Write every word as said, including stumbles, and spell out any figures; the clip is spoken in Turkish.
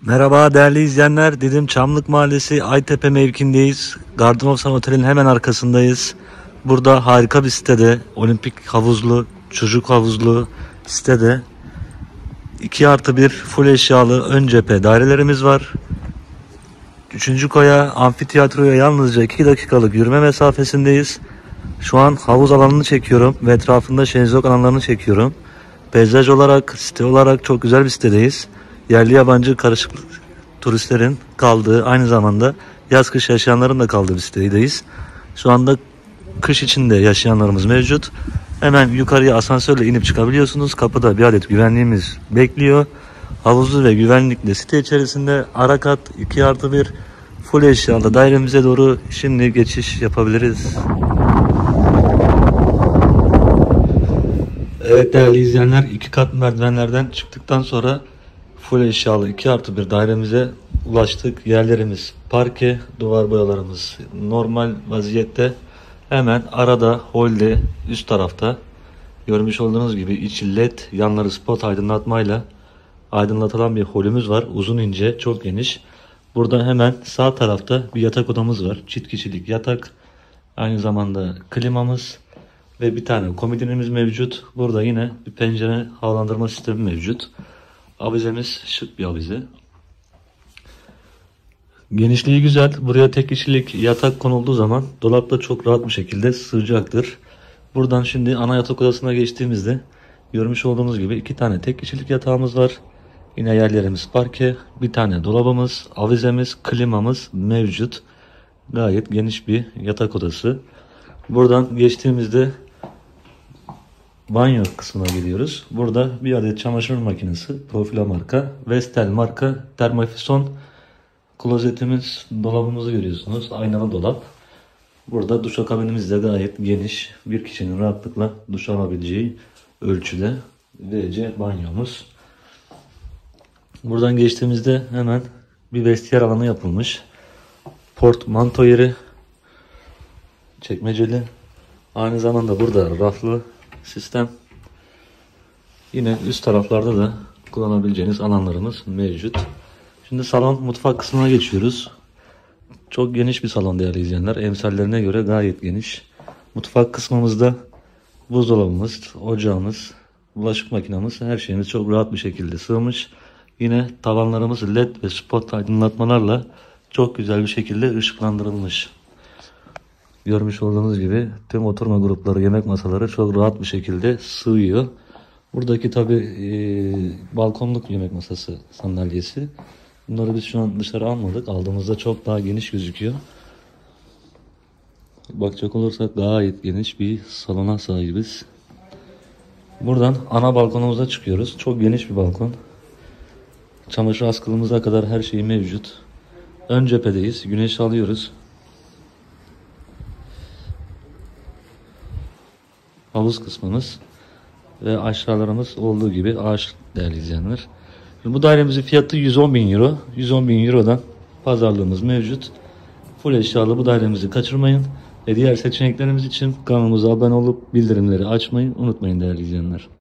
Merhaba değerli izleyenler. Didim Çamlık Mahallesi Aytepe mevkindeyiz. Garden of Sun Otel'in hemen arkasındayız. Burada harika bir sitede, olimpik havuzlu, çocuk havuzlu sitede iki artı bir full eşyalı ön cephe dairelerimiz var. Üçüncü koya, amfiteyatroya yalnızca iki dakikalık yürüme mesafesindeyiz. Şu an havuz alanını çekiyorum ve etrafında şezlong alanlarını çekiyorum. Peyzaj olarak, site olarak çok güzel bir sitedeyiz. Yerli yabancı karışık turistlerin kaldığı, aynı zamanda yaz kış yaşayanların da kaldığı bir sitedeyiz. Şu anda kış içinde yaşayanlarımız mevcut. Hemen yukarıya asansörle inip çıkabiliyorsunuz. Kapıda bir adet güvenliğimiz bekliyor. Havuzlu ve güvenlikli site içerisinde ara kat iki artı bir full eşyalı dairemize doğru şimdi geçiş yapabiliriz. Evet değerli izleyenler, iki kat merdivenlerden çıktıktan sonra full eşyalı iki artı bir dairemize ulaştık. Yerlerimiz parke, duvar boyalarımız normal vaziyette. Hemen arada holde üst tarafta görmüş olduğunuz gibi içi led, yanları spot aydınlatmayla aydınlatılan bir holümüz var. Uzun ince, çok geniş. Burada hemen sağ tarafta bir yatak odamız var. Çift kişilik yatak. Aynı zamanda klimamız ve bir tane komodinimiz mevcut. Burada yine bir pencere havalandırma sistemi mevcut. Avizemiz şık bir avize. Genişliği güzel. Buraya tek kişilik yatak konulduğu zaman dolapta çok rahat bir şekilde sığacaktır. Buradan şimdi ana yatak odasına geçtiğimizde görmüş olduğunuz gibi iki tane tek kişilik yatağımız var. Yine yerlerimiz parke. Bir tane dolabımız, avizemiz, klimamız mevcut. Gayet geniş bir yatak odası. Buradan geçtiğimizde banyo kısmına geliyoruz. Burada bir adet çamaşır makinesi, Profilo marka, Vestel marka, termofison klozetimiz, dolabımızı görüyorsunuz. Aynalı dolap. Burada duşakabinimiz de gayet geniş. Bir kişinin rahatlıkla duş alabileceği ölçüde V C banyomuz. Buradan geçtiğimizde hemen bir vestiyer alanı yapılmış. Portmanto yeri, çekmeceli. Aynı zamanda burada raflı sistem. Yine üst taraflarda da kullanabileceğiniz alanlarımız mevcut. Şimdi salon mutfak kısmına geçiyoruz. Çok geniş bir salon değerli izleyenler. Emsallerine göre gayet geniş. Mutfak kısmımızda buzdolabımız, ocağımız, bulaşık makinamız, her şeyimiz çok rahat bir şekilde sığmış. Yine tavanlarımız led ve spot aydınlatmalarla çok güzel bir şekilde ışıklandırılmış. Görmüş olduğunuz gibi tüm oturma grupları, yemek masaları çok rahat bir şekilde sığıyor. Buradaki tabi e, balkonluk yemek masası sandalyesi. Bunları biz şu an dışarı almadık. Aldığımızda çok daha geniş gözüküyor. Bakacak olursak gayet geniş bir salona sahibiz. Buradan ana balkonumuza çıkıyoruz. Çok geniş bir balkon. Çamaşır askılımıza kadar her şey mevcut. Ön cephedeyiz. Güneş alıyoruz. Havuz kısmımız ve aşağılarımız olduğu gibi ağaç değerli izleyenler. Bu dairemizin fiyatı yüz on bin euro. yüz on bin eurodan pazarlığımız mevcut. Full eşyalı bu dairemizi kaçırmayın. Ve diğer seçeneklerimiz için kanalımıza abone olup bildirimleri açmayı unutmayın değerli izleyenler.